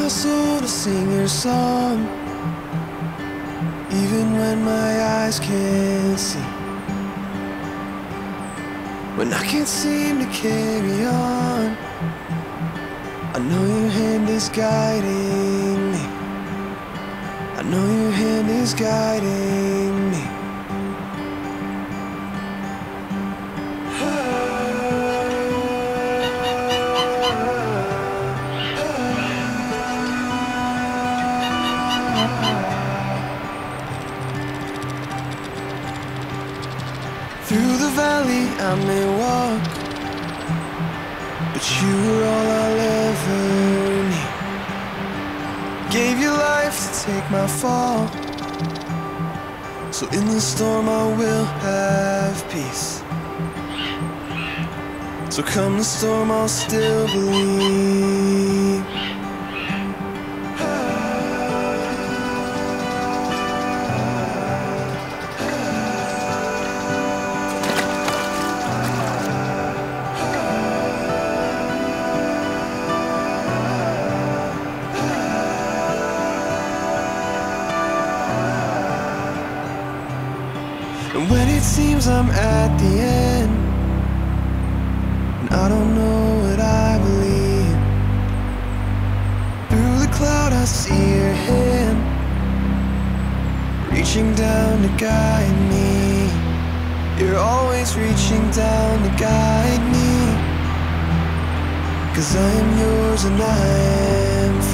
my soul to sing your song, even when my eyes can't see. When I can't seem to carry on, I know your hand is guiding me. I know your hand is guiding me. Through the valley I may walk, but you are all I'll ever need. Gave your life to take my fall, so in the storm I will have peace. So come the storm I'll still believe. And when it seems I'm at the end, and I don't know what I believe, through the cloud I see your hand, reaching down to guide me. You're always reaching down to guide me, 'cause I am yours and I am free.